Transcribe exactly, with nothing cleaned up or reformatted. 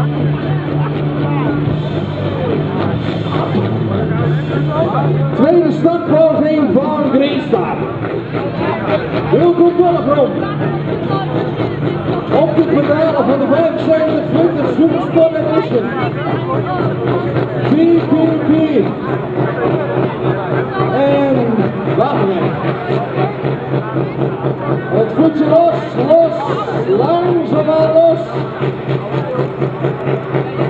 Tweede startpoging van Greenstar. Heel goed doorgrond. Op de pedalen van de vijfenzeventig Winter Supersport Edition. P P P. En Wapenweg. Het voetje los, los, langzaam maar los.